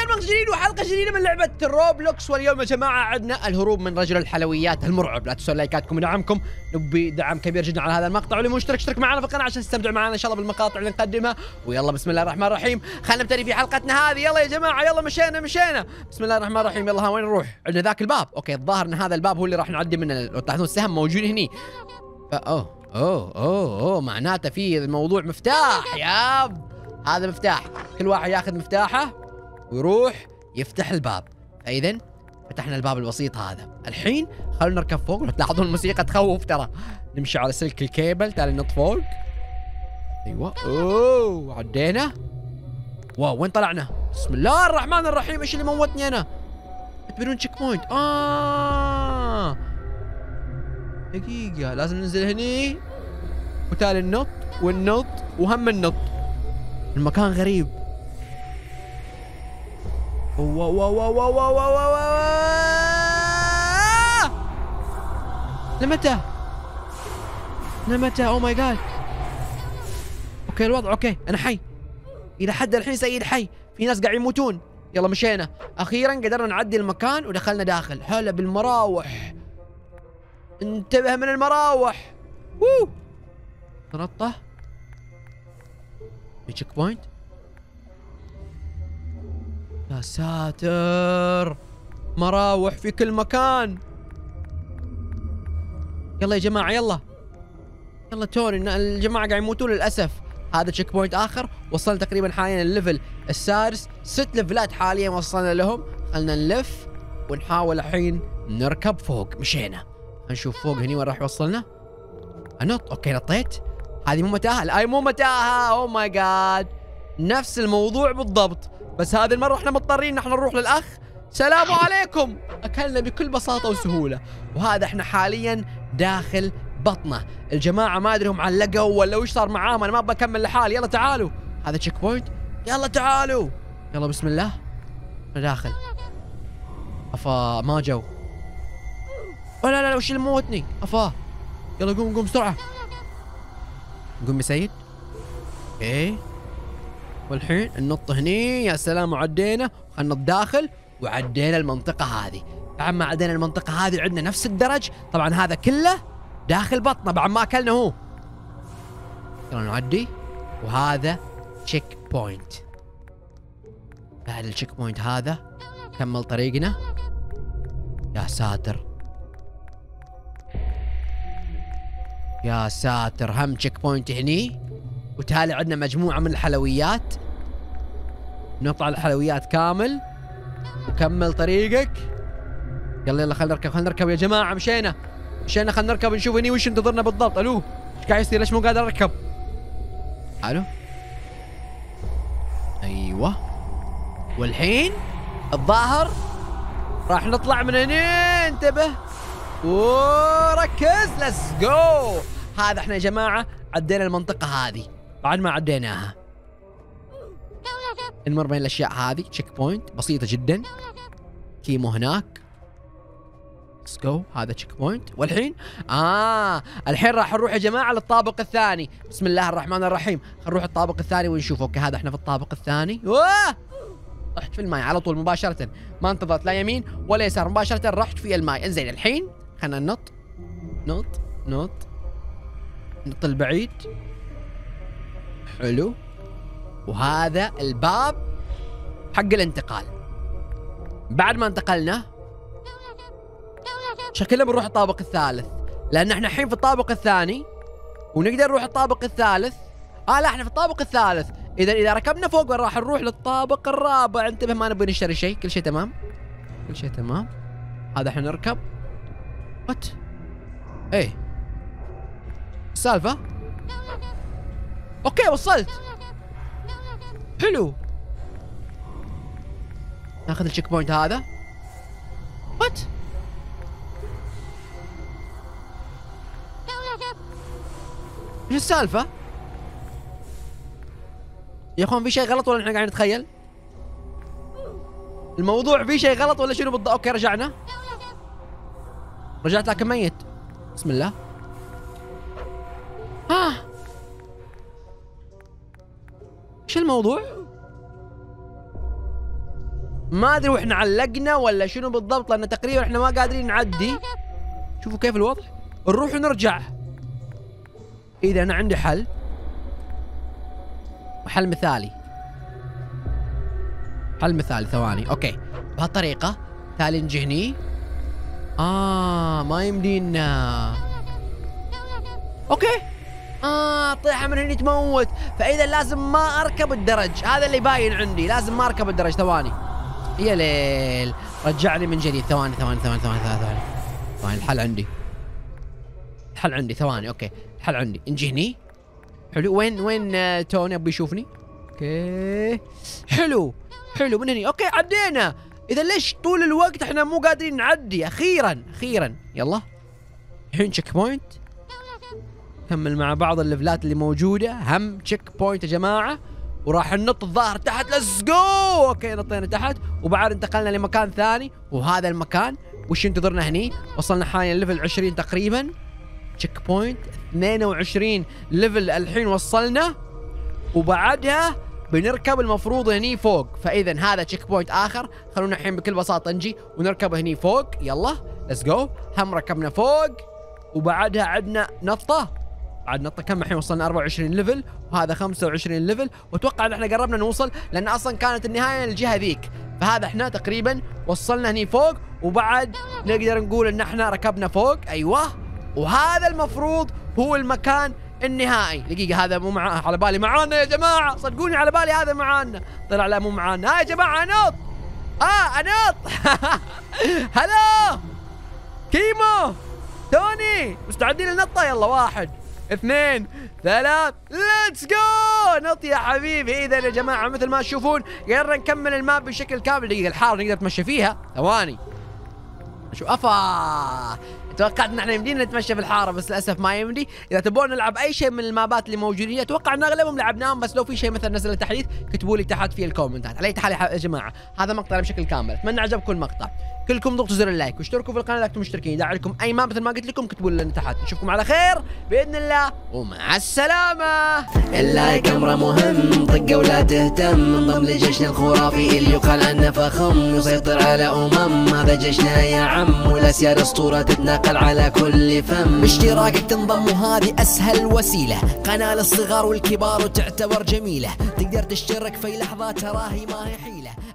مقطع جديد وحلقة جديدة من لعبة روبلوكس، واليوم يا جماعة عندنا الهروب من رجل الحلويات المرعب. لا تنسون لايكاتكم ودعمكم، نبي دعم كبير جدا على هذا المقطع، واللي مو مشترك اشترك معنا في القناة عشان تستمتعوا معنا ان شاء الله بالمقاطع اللي نقدمها. ويلا بسم الله الرحمن الرحيم، خلينا نبتدي في حلقتنا هذه. يلا يا جماعة، يلا مشينا. بسم الله الرحمن الرحيم. يلا ها وين نروح؟ عندنا ذاك الباب. اوكي، الظاهر ان هذا الباب هو اللي راح نعدي منه. لو تلاحظون السهم موجود هني. اوه معناته في الموضوع مفتاح. ياب هذا مفتاح، كل واحد ياخذ مفتاحه ويروح يفتح الباب. فاذا فتحنا الباب البسيط هذا. الحين خلونا نركب فوق. لو تلاحظون الموسيقى تخوف ترى. نمشي على سلك الكيبل، تعال نط فوق. ايوه، اوه عدينا. واو وين طلعنا؟ بسم الله الرحمن الرحيم. ايش اللي موتني انا؟ بدون تشيك بوينت. دقيقة، لازم ننزل هني وتالي النط والنط وهم النط. المكان غريب. واو لمتى او ماي جاد. اوكي الوضع اوكي، انا حي الى حد الحين. سيد حي، في ناس قاعد يموتون. يلا مشينا، اخيرا قدرنا نعدي المكان ودخلنا داخل. هلا بالمراوح، انتبه من المراوح. نطه في تشيك بوينت. يا ساتر، مراوح في كل مكان. يلا يا جماعة، يلا توني الجماعة قاعد يموتون للأسف. هذا تشيك بوينت آخر. وصلنا تقريبا حاليا الليفل السادس. 6 ليفلات حاليا وصلنا لهم. خلنا نلف ونحاول الحين نركب فوق. مشينا، نشوف فوق هني وين راح يوصلنا. انط. اوكي نطيت. هذه مو متاهة. لا مو متاهة. اوه ماي جاد، نفس الموضوع بالضبط، بس هذه المرة احنا مضطرين نحن نروح للأخ. سلام عليكم. أكلنا بكل بساطة وسهولة. وهذا احنا حاليا داخل بطنه. الجماعة ما أدري هم علقوا ولا وش صار معاهم، أنا ما أبغى أكمل لحالي. يلا تعالوا، هذا تشيك بوينت. يلا تعالوا، يلا بسم الله. أنا داخل. أفا ما جو. لا وش اللي موتني؟ أفا يلا قوم بسرعة. قوم يا سيد. إيه، والحين النط هني. يا سلام، وعدينا. خلنا ننط داخل وعدينا المنطقة هذه. بعد ما عدينا المنطقة هذه عندنا نفس الدرج. طبعا هذا كله داخل بطنه بعد ما أكلنا هو. يلا نعدي. وهذا تشيك بوينت. بعد التشيك بوينت هذا كمل طريقنا. يا ساتر يا ساتر، هم تشيك بوينت هني. وتالي عندنا مجموعة من الحلويات. نقطع الحلويات كامل وكمل طريقك. يلا خلينا نركب يا جماعة. مشينا خلينا نركب نشوف هني وش ينتظرنا بالضبط. الو ايش قاعد يصير؟ ليش مو قادر اركب؟ الو ايوه، والحين الظاهر راح نطلع من هني. انتبه وركز. ليتس جو. هذا احنا يا جماعة عدينا المنطقة هذه. بعد ما عديناها نمر بين الاشياء هذه. تشيك بوينت بسيطة جدا. كيمو هناك. ليتس جو. هذا تشيك بوينت. والحين الحين راح نروح يا جماعة للطابق الثاني. بسم الله الرحمن الرحيم. خلينا نروح الطابق الثاني ونشوف. اوكي هذا احنا في الطابق الثاني. رحت في الماء على طول مباشرة، ما انتظرت لا يمين ولا يسار، مباشرة رحت في الماء. انزين الحين خلينا نط البعيد. حلو. وهذا الباب حق الانتقال. بعد ما انتقلنا شكلنا بنروح الطابق الثالث، لان احنا الحين في الطابق الثاني ونقدر نروح الطابق الثالث. لا احنا في الطابق الثالث. اذا ركبنا فوق راح نروح للطابق الرابع. انتبه، ما نبي نشتري شيء، كل شيء تمام. هذا احنا نركب. وات ايه السالفة؟ اوكي وصلت. حلو. ناخذ التشيك بوينت هذا. وات ايش السالفة؟ يا اخوان في شيء غلط ولا احنا قاعدين نتخيل؟ الموضوع في شيء غلط ولا شنو بالضبط؟ اوكي رجعت لكن ميت. بسم الله. ايش الموضوع؟ ما ادري واحنا علقنا ولا شنو بالضبط، لان تقريبا احنا ما قادرين نعدي. شوفوا كيف الوضع. نروح ونرجع. اذا انا عندي حل، وحل مثالي. حل مثالي، ثواني. اوكي بهالطريقة. تالي نجي هني. ما يمدينا. اوكي. طيحة من هني تموت، فاذا لازم ما اركب الدرج، هذا اللي باين عندي، لازم ما اركب الدرج. ثواني يا ليل، رجعني من جديد. ثواني. الحل عندي، الحل عندي. ثواني. اوكي الحل عندي. نجي هني. حلو. وين توني ابي يشوفني؟ اوكي حلو من هني. اوكي عدينا. اذا ليش طول الوقت احنا مو قادرين نعدي؟ اخيرا. يلا الحين تشيك بوينت. كمل مع بعض الليفلات اللي موجوده. هم تشيك بوينت يا جماعه، وراح ننط الظاهر تحت. ليتس جو. اوكي نطينا تحت، وبعد انتقلنا لمكان ثاني، وهذا المكان وش ينتظرنا هني. وصلنا حاليا ليفل 20 تقريبا. تشيك بوينت 22 ليفل الحين وصلنا، وبعدها بنركب المفروض هني فوق. فاذا هذا تشيك بوينت اخر. خلونا الحين بكل بساطه نجي ونركب هني فوق. يلا ليتس جو. هم ركبنا فوق، وبعدها عندنا نطه. بعد نطه كم الحين وصلنا 24 ليفل، وهذا 25 ليفل، واتوقع ان احنا قربنا نوصل، لان اصلا كانت النهايه الجهه ذيك. فهذا احنا تقريبا وصلنا هني فوق، وبعد نقدر نقول ان احنا ركبنا فوق. ايوه، وهذا المفروض هو المكان النهائي. دقيقة، هذا مو على بالي معانا يا جماعة، صدقوني على بالي هذا معانا، طلع لا مو معانا. يا جماعة انط. انط. هلا كيمو توني، مستعدين للنطة؟ يلا 1 2 3 ليتس جو. نط يا حبيبي. اذا يا جماعة مثل ما تشوفون قدرنا نكمل الماب بشكل كامل. دقيقة، الحارة نقدر نتمشى فيها. ثواني شو توقعت ان احنا يمدينا نتمشى في الحاره، بس للاسف ما يمدي. اذا تبون نلعب اي شيء من المابات اللي موجودين، اتوقع ان اغلبهم لعبناهم، بس لو في شيء مثلا نزل تحديث كتبوا لي تحت في الكومنتات. على اي حال يا جماعه هذا مقطع بشكل كامل، اتمنى عجبكم المقطع. كلكم ضغطوا زر اللايك واشتركوا في القناه اذا كنتم مشتركين. اذا عندكم اي ماب مثل ما قلت لكم كتبوا لنا تحت. نشوفكم على خير باذن الله، ومع السلامه. اللايك امره مهم، طقه ولا تهتم، انضم لجيشنا الخرافي اللي يقال عنه فخم، يسيطر على هذا جيشنا يا عم، والاسياد اسطوره تتناقل على كل فم. باشتراكك تنضم وهذه اسهل وسيله، قناه للصغار والكبار وتعتبر جميله، تقدر تشترك في لحظه تراهي ما هي حيله.